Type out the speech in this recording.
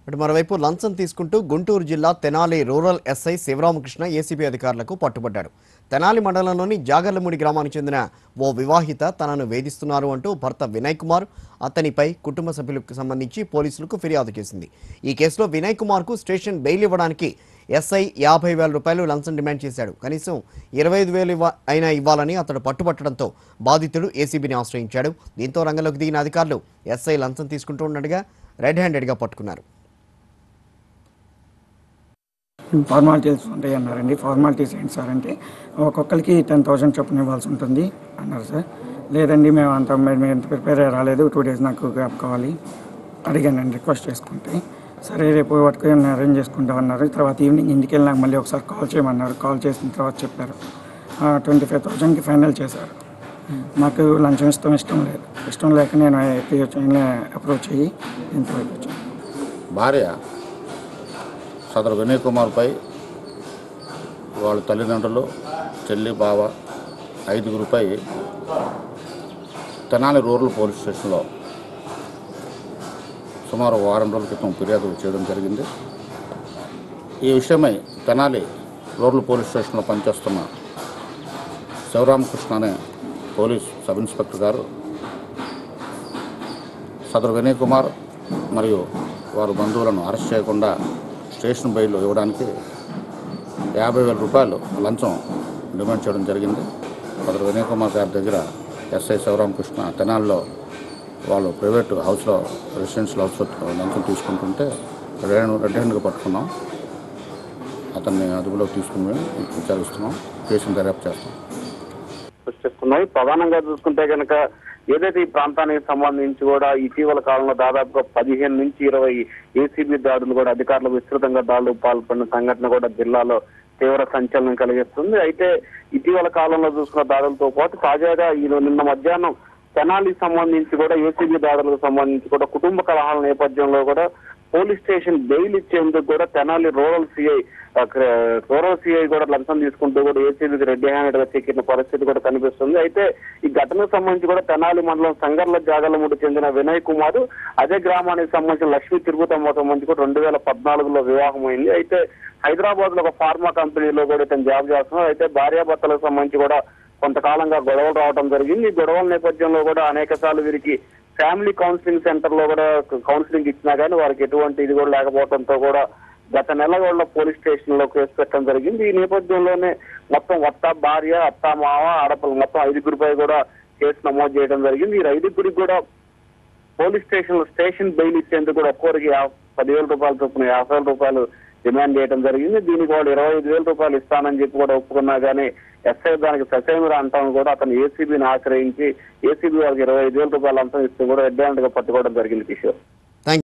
అటు మరోవైపు లంచం తీసుకుంటూ గుంటూరు జిల్లా Tenali rural SI Sivaramakrishna ACB అధికారులకు పట్టుబడ్డాడు. తెనాలి మండలంలోని జాగర్లమూడి గ్రామానికి చెందిన ఓ వివాహిత తనను వేధిస్తున్నారు అంటూ భర్త వినయ్ కుమార్, అతనిపై కుటుంబ సభ్యులకు సంబంధించి పోలీసులకు ఫిర్యాదు చేసింది. ఈ కేసులో వినయ్ కుమార్కు స్టేషన్ బెయిల్ ఇవ్వడానికి ఎస్ఐ 50,000 రూపాయలు లంచం డిమాండ్ చేశాడు. కనీసం 25,000 అయినా ఇవ్వాలని అతడు పట్టుబట్టడంతో బాధితుడు ఏసీబీని ఆశ్రయించాడు. దీంతో రంగంలోకి దిగిన అధికారులు ఎస్ఐ లంచం తీసుకుంటూ ఉండగా రెడ్ హ్యాండెడ్గా పట్టుకున్నారు. ఫార్మాలిటీస్ ఉంటాయి అన్నారండి. ఫార్మాలిటీస్ ఏంటి సార్ అంటే ఒక్కొక్కరికి 10,000 చొప్పున ఇవ్వాల్సి ఉంటుంది అన్నారు సార్. లేదండి మేము ఎంత ప్రిపేర్ రాలేదు, 2 days నాకు గ్యాప్ కావాలి అడిగానండి రిక్వెస్ట్ చేసుకుంటే. సరే రేపు వాటికి అరేంజ్ చేసుకుంటామన్నారు. తర్వాత ఈవినింగ్ ఇంటికి వెళ్ళినాక మళ్ళీ ఒకసారి కాల్ చేయమన్నారు. కాల్ చేసిన తర్వాత చెప్పారు 25,000కి ఫైనల్ చేశారు. నాకు లంచం ఇష్టం లేక నేను అప్రోచ్ అయ్యి ఇంతవరకు వచ్చాను. భార్య సదరు వినయ్ కుమార్పై వాళ్ళ తల్లిదండ్రులు, చెల్లి, బావ 5గురిపై తెనాలి రూరల్ పోలీస్ స్టేషన్లో సుమారు వారం రోజుల క్రితం ఫిర్యాదు చేయడం జరిగింది. ఈ విషయమై తెనాలి రూరల్ పోలీస్ స్టేషన్లో పనిచేస్తున్న శివరామకృష్ణ అనే పోలీస్ సబ్ ఇన్స్పెక్టర్ గారు సదరు వినయ్ కుమార్ మరియు వారి బంధువులను అరెస్ట్ చేయకుండా స్టేషన్ బెయిల్ ఇవ్వడానికి 50,000 రూపాయలు లంచం డిమాండ్ చేయడం జరిగింది. సదరు వినయ్ కుమార్ గారి దగ్గర ఎస్ఐ శివరామకృష్ణ తెనాలిలో వాళ్ళు ప్రైవేట్ హౌస్లో, రెసిడెన్షియల్ హౌస్లో లంచం తీసుకుంటుంటే రెడ్ హ్యాండ్గా పట్టుకున్నాం. అతన్ని అదుపులోకి తీసుకుని విచారిస్తున్నాం. కేసును దర్యాప్తు చేస్తున్నాం. ప్రధానంగా చూసుకుంటే కనుక ఏదైతే ఈ ప్రాంతానికి సంబంధించి కూడా ఇటీవల కాలంలో దాదాపుగా 15 నుంచి 20 ఏసీబీ దాడులు కూడా అధికారులు విస్తృతంగా దాడులకు పాల్పడిన సంఘటన కూడా జిల్లాలో తీవ్ర సంచలనం కలిగిస్తుంది. అయితే ఇటీవల కాలంలో చూసుకున్న దాడులతో పాటు తాజాగా నిన్న మధ్యాహ్నం తెనాలికి సంబంధించి కూడా ఏసీబీ దాడులకు సంబంధించి కూడా కుటుంబ కలహాల నేపథ్యంలో కూడా పోలీస్ స్టేషన్ బెయిల్ ఇచ్చేందుకు కూడా తెనాలి రూరల్ సిఐ కూడా లంచం తీసుకుంటూ కూడా ఏసీబీకి రెడ్ హ్యాండెడ్ గా చిక్కిన పరిస్థితి కూడా కనిపిస్తుంది. అయితే ఈ ఘటనకు సంబంధించి కూడా తెనాలి మండలం సంగర్ల జాగర్లమూడికి చెందిన వినయ్ కుమార్ అదే గ్రామానికి సంబంధించిన లక్ష్మీ తిరుగుతమ్మతో సంబంధించి కూడా 2014లో వివాహం అయింది. అయితే హైదరాబాద్ లో ఒక ఫార్మా కంపెనీలో కూడా ఇతను జాబ్ చేస్తున్నారు. అయితే భార్యాభర్తలకు సంబంధించి కూడా కొంతకాలంగా గొడవలు రావడం జరిగింది. ఈ గొడవల నేపథ్యంలో కూడా అనేక సార్లు వీరికి ఫ్యామిలీ కౌన్సిలింగ్ సెంటర్ లో కూడా కౌన్సిలింగ్ ఇచ్చినా కానీ వారికి ఎటువంటి ఇది కూడా లేకపోవడంతో కూడా గత నెల కూడా పోలీస్ స్టేషన్ లో కేసు పెట్టడం జరిగింది. ఈ నేపథ్యంలోనే మొత్తం భార్య, అత్త, మావ, ఆడపిల్ల మొత్తం 5గురిపై కూడా కేసు నమోదు చేయడం జరిగింది. ఈ 5గురికి కూడా పోలీస్ స్టేషన్ బెయిల్ ఇచ్చేందుకు కూడా ఒక్కొరికి 10,000 రూపాయలు చొప్పున 50,000 రూపాయలు డిమాండ్ చేయడం జరిగింది. దీనికి వాళ్ళు 25,000 రూపాయలు ఇస్తానని చెప్పి కూడా ఒప్పుకున్నా కానీ ఎస్ఐ దానికి ససేమిరా అంటాం కూడా అతను ఏసీబీని ఆశ్రయించి ఏసీబీ వాళ్ళకి 25,000 రూపాయలు అంతం ఇస్తూ కూడా రెడ్ హ్యాండ్ గా పట్టుకోవడం జరిగింది. కిషోర్.